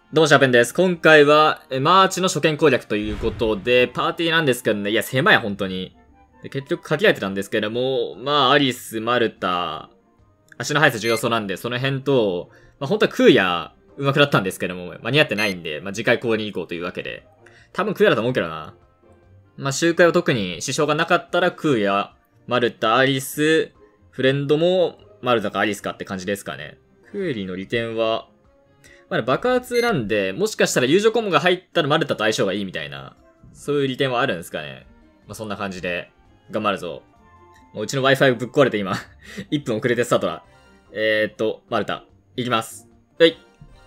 どうも、シャーペンです。今回は、マーチの初見攻略ということで、パーティーなんですけどね、いや、狭い、本当に。で結局、限られてたんですけども、まあ、アリス、マルタ、足の速さ重要そうなんで、その辺と、まあ、本当はクーヤ、上手くなったんですけども、間に合ってないんで、まあ、次回ここに行こうというわけで。多分クーヤだと思うけどな。まあ、周回は特に支障がなかったら、クーヤ、マルタ、アリス、フレンドも、マルタかアリスかって感じですかね。クーリーの利点は、まだ爆発なんで、もしかしたら友情コンボが入ったらマルタと相性がいいみたいな、そういう利点はあるんですかね。まあ、そんな感じで、頑張るぞ。もううちの Wi-Fi ぶっ壊れて今、1分遅れてスタートだ。マルタ、いきます。はい。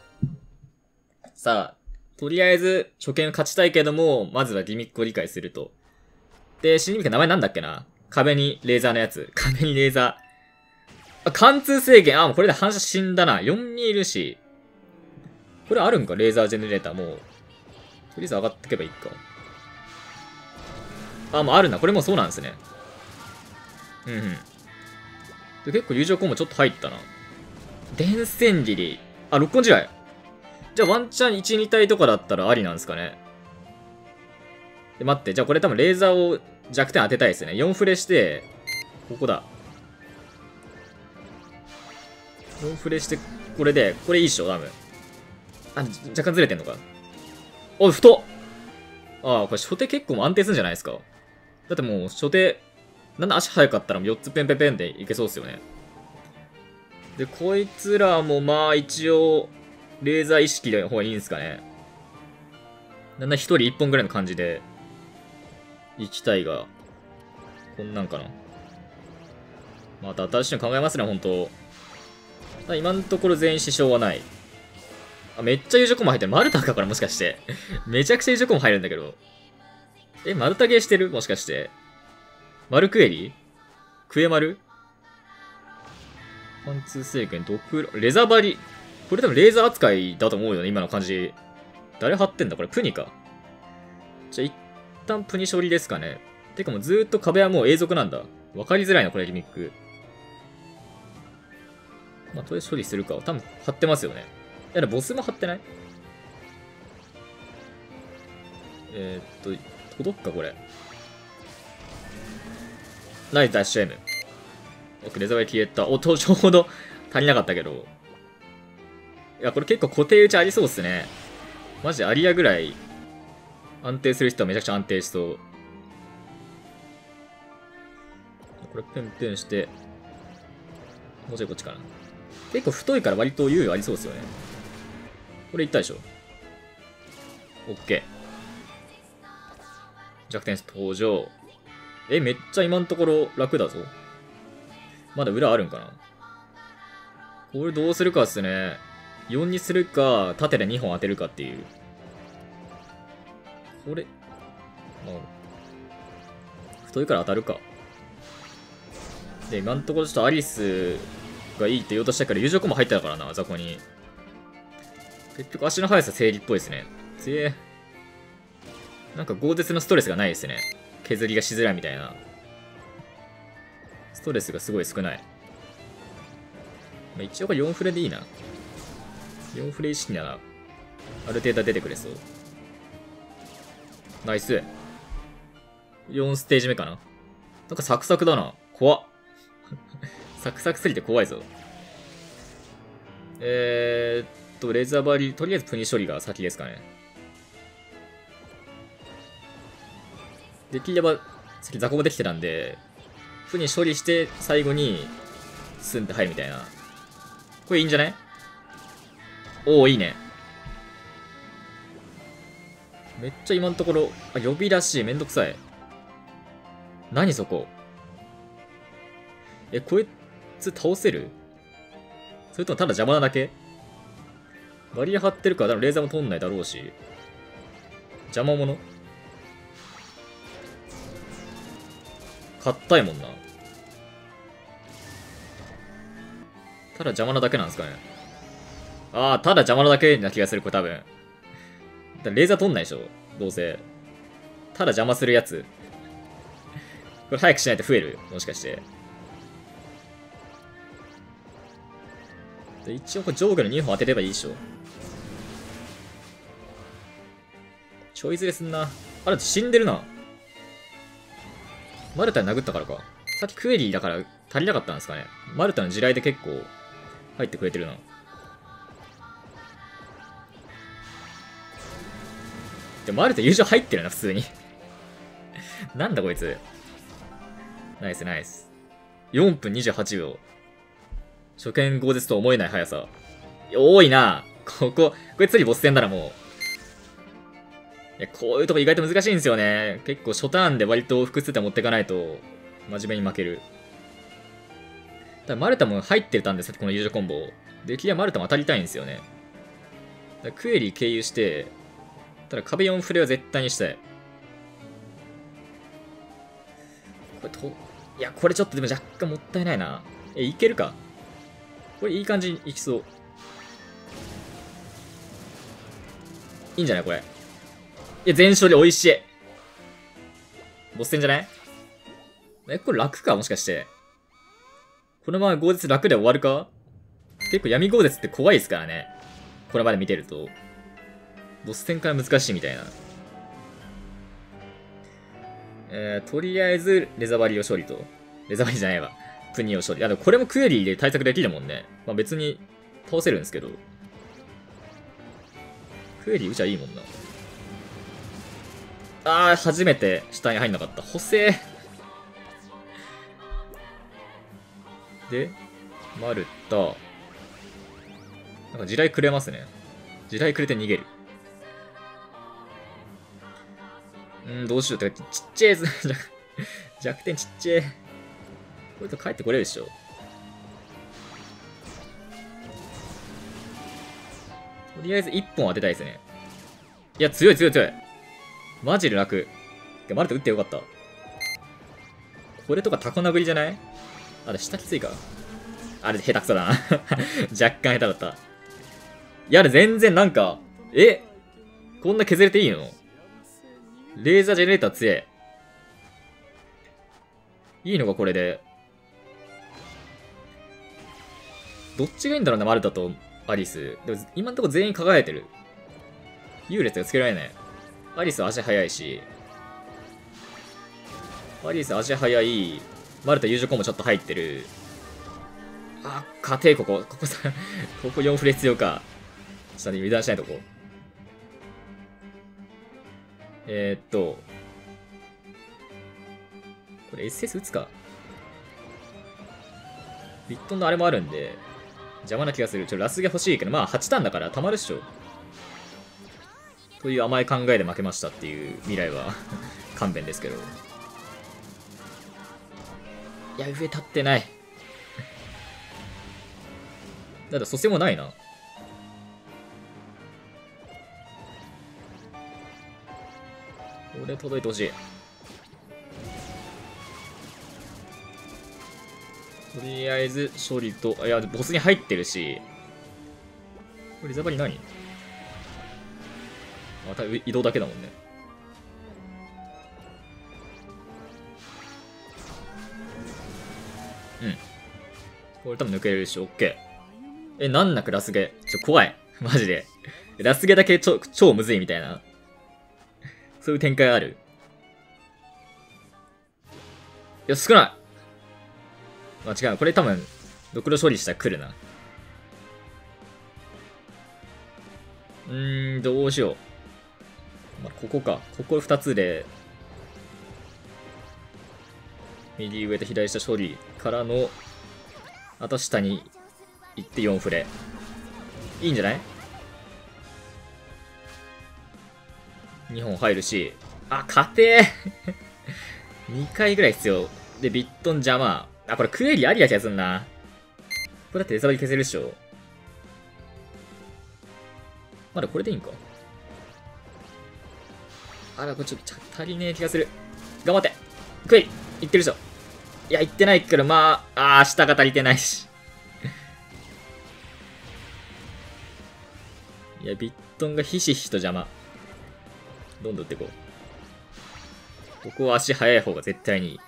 さあ、とりあえず、初見勝ちたいけども、まずはギミックを理解すると。で、死にミカ名前なんだっけな、壁にレーザーのやつ。壁にレーザー。あ、貫通制限。あ、もうこれで反射死んだな。4人いるし。これあるんかレーザージェネレーターもう。とりあえず上がってけばいいか。あ、もうあるな。これもそうなんですね。うんうん。で結構友情コンボちょっと入ったな。電線リリー。あ、録音試合。じゃあワンチャン1、2体とかだったらありなんですかね。で、待って。じゃあこれ多分レーザーを弱点当てたいですね。4フレして、ここだ。4フレして、これで、これいいっしょ、多分。あ、若干ずれてんのか。おい、太っ。ああ、これ初手結構安定するんじゃないですか。だってもう初手、なんだ足速かったら4つペンペンペンでいけそうっすよね。で、こいつらもまあ一応、レーザー意識の方がいいんですかね。なんだ一人1本ぐらいの感じで、行きたいが、こんなんかな。また新しいの考えますね、ほんと。今のところ全員支障はない。あ、めっちゃ友情コンボ入ってる。マルタかこれもしかして。めちゃくちゃ友情コンボ入るんだけど。マルタゲーしてるもしかして。マルクエリクエマル貫通制限、レザーバリ。これ多分レーザー扱いだと思うよね、今の感じ。誰貼ってんだこれプニか。じゃあ一旦プニ処理ですかね。てかもうずーっと壁はもう永続なんだ。わかりづらいな、これギミック。まあ、とりあえず処理するか。多分貼ってますよね。いや、ボスも貼ってない届くか、これ。ナイスダッシュ M。奥、レザーバリ消えた。ちょうど足りなかったけど。いや、これ結構固定打ちありそうっすね。マジでアリアぐらい安定する人はめちゃくちゃ安定しそう。これペンペンして、もうちょいこっちかな。結構太いから割と猶予ありそうっすよね。これいったでしょ。オッケー。弱点登場。めっちゃ今のところ楽だぞ。まだ裏あるんかな。これどうするかっすね。4にするか、縦で2本当てるかっていう。これ、太いから当たるか。で、今のところちょっとアリスがいいって言おうとしたから友情コンボ入ってたからな、雑魚に。結局足の速さ正義っぽいですね。なんか豪絶なストレスがないですね。削りがしづらいみたいな。ストレスがすごい少ない。まあ、一応これ4フレでいいな。4フレ意識なら、ある程度出てくれそう。ナイス。4ステージ目かな。なんかサクサクだな。怖っ。サクサクすぎて怖いぞ。レーザーバリ、とりあえずプニ処理が先ですかね。できれば、さっき雑魚ができてたんで、プニ処理して最後に、スンって入るみたいな。これいいんじゃない？おお、いいね。めっちゃ今のところ、呼び出し、めんどくさい。何そこ。こいつ倒せる？それともただ邪魔なだけ？バリア張ってるからレーザーも通んないだろうし。邪魔者？硬いもんな。ただ邪魔なだけなんですかね。ああ、ただ邪魔なだけな気がする、これ多分。レーザー通んないでしょどうせ。ただ邪魔するやつ。これ早くしないと増えるもしかして。で一応これ上下の2本当てればいいでしょ。 ちょいずれすんな。あれ、死んでるな。マルタに殴ったからか。さっきクエリーだから足りなかったんですかね。マルタの地雷で結構入ってくれてるな。でもマルタ優勝入ってるな、普通に。なんだこいつ。ナイスナイス。4分28秒。初見豪絶と思えない速さ。多いな。これ次ボス戦だな、もう。いや、こういうとこ意外と難しいんですよね。結構初ターンで割と複数点持っていかないと、真面目に負ける。ただマルタも入ってたんですよ、この優勝コンボ。できればマルタも当たりたいんですよね。だクエリ経由して、ただ壁4フレは絶対にしたい。いや、これちょっとでも若干もったいないな。いけるか。これいい感じにいきそう。いいんじゃないこれ。いや、全勝で美味しい。ボス戦じゃないこれ楽かもしかして。このまま豪絶楽で終わるか。結構闇豪絶って怖いですからね。これまで見てると。ボス戦から難しいみたいな。とりあえず、レザバリを処理と。レザバリじゃないわ。プニを処理。でもこれもクエリーで対策できるもんね。まあ別に倒せるんですけど。クエリーうちはいいもんな。初めて下に入んなかった。補正。で、マルタ。なんか地雷くれますね。地雷くれて逃げる。どうしよう。てか、ちっちゃいやつ。弱点ちっちゃい。これと帰ってこれるでしょ。とりあえず1本当てたいですね。いや、強い強い強い。マジで楽。マルタ打ってよかった。これとかタコ殴りじゃない？あれ、下きついか。あれ、下手くそだな。若干下手だった。いや、あれ全然なんか、こんな削れていいの？レーザージェネレーター強え。いいのか、これで。どっちがいいんだろうな、マルタとアリス。でも、今んとこ全員輝いてる。優劣がつけられない。アリス足速いし。アリス足速い。マルタ優勝コンボちょっと入ってる。勝て、ここさ、ここ4フレ必要か。ちょっと油断しないとこ。これ SS 打つか。ビットンのあれもあるんで、邪魔な気がする。ラスゲ欲しいけど、まあ8ターンだから溜まるっしょ。という甘い考えで負けましたっていう未来は勘弁ですけど。いや、上立ってない。だって蘇生もないな。これ届いてほしい。とりあえず処理と、いや、ボスに入ってるし。これリザバリ何？また移動だけだもんね。これ多分抜けれるし、オッケー。なんなくラスゲ。怖い。マジで。ラスゲだけ超むずいみたいな。そういう展開ある。いや、少ない。違う。これ多分、ドクロ処理したら来るな。どうしよう。ここか。ここ2つで、右上と左下処理からの、あと下に行って4フレ。いいんじゃない？ 2 本入るし。勝てー2回ぐらい必要。で、ビットン邪魔。これクエリありな気がすんな。これだってレザーバリ消せるっしょ。まだこれでいいんか。これちょっと足りねえ気がする。頑張って。クエリいってるでしょ。いや、いってないけど、下が足りてないし。いや、ビットンがひしひしと邪魔。どんどん打っていこう。ここは足速い方が絶対にいい。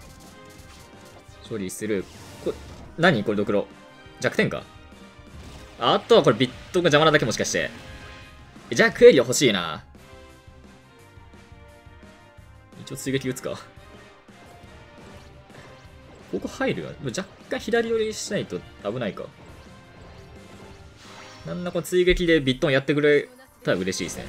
処理する。何これドクロ。弱点か。 あとはこれビットが邪魔なだけもしかして。じゃあクエリは欲しいな。一応追撃打つか。ここ入るよ。若干左寄りしないと危ないか。なんだこの追撃でビットンやってくれたら嬉しいですね。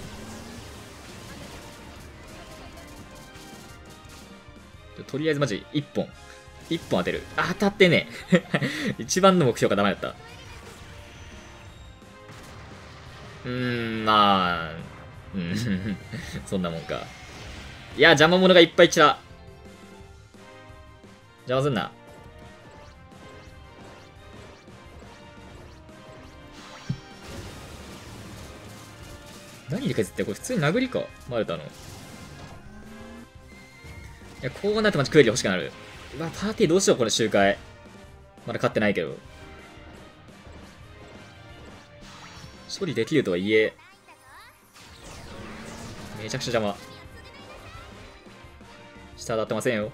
とりあえずマジ1本。1本当てる。当たってね。一番の目標がダメだった。まあ、そんなもんか。いや、邪魔者がいっぱいちら。邪魔すんな。何で削ってこれ普通に殴りかマルタの。いや、こうなってマジクエリ欲しくなる。うわ、パーティーどうしようこれ周回。まだ勝ってないけど。処理できるとはいえ、めちゃくちゃ邪魔。下当たってませんよ。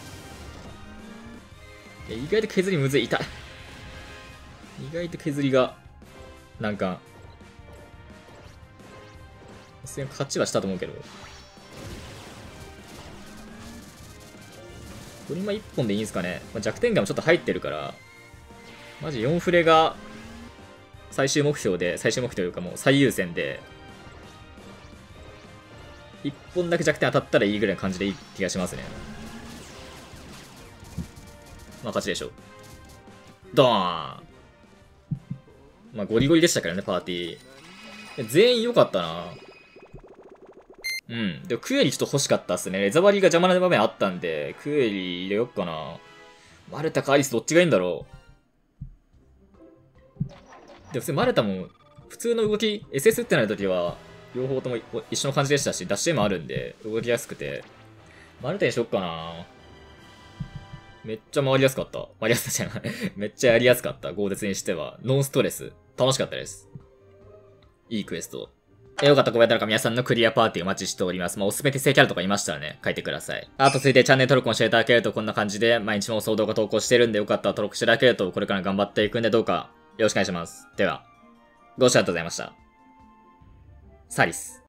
いや、意外と削りむずい。痛い。意外と削りが、難関。勝ちはしたと思うけど。これ今1本でいいんすかね。まあ、弱点がもちょっと入ってるから、マジ4フレが最終目標で、最終目標というかもう最優先で、1本だけ弱点当たったらいいぐらいの感じでいい気がしますね。まあ勝ちでしょう。ドーン。まあゴリゴリでしたからね、パーティー。全員良かったな。うん。でもクエリちょっと欲しかったっすね。レザバリが邪魔な場面あったんで、クエリ入れよっかな。マルタかアリスどっちがいいんだろう。でも普通マルタも、普通の動き、SS ってなるときは、両方とも一緒の感じでしたし、ダッシュもあるんで、動きやすくて。マルタにしよっかな。めっちゃ回りやすかった。回りやすかったじゃない。めっちゃやりやすかった。豪絶にしては。ノンストレス。楽しかったです。いいクエスト。よかったコメントとか皆さんのクリアパーティーお待ちしております。まあ、おすすめ適正キャラとかいましたらね、書いてください。あとついてチャンネル登録もしていただけるとこんな感じで、毎日も総動画投稿してるんでよかったら登録していただけるとこれから頑張っていくんでどうかよろしくお願いします。では、ご視聴ありがとうございました。サリス。